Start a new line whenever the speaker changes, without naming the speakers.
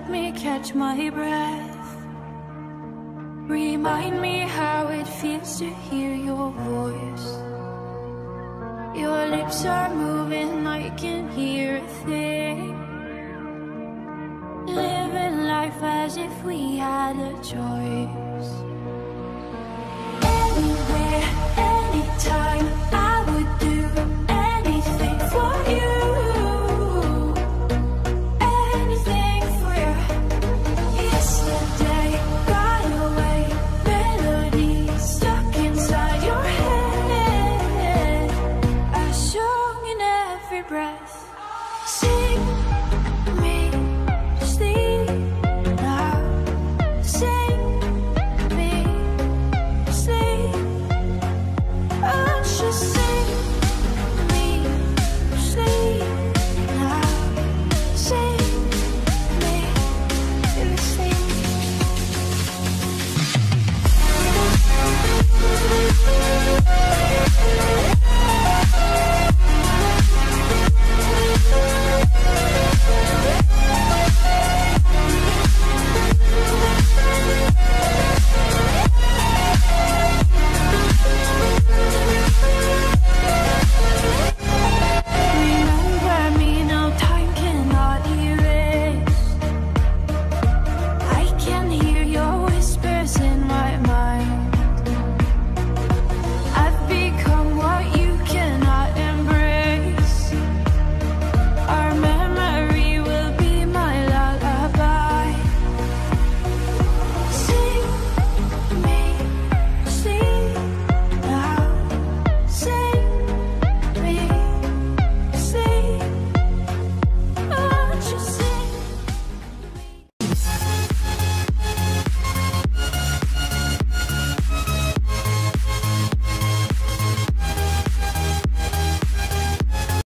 Let me catch my breath. Remind me how it feels to hear your voice. Your lips are moving, I can hear a thing. Living life as if we had a choice.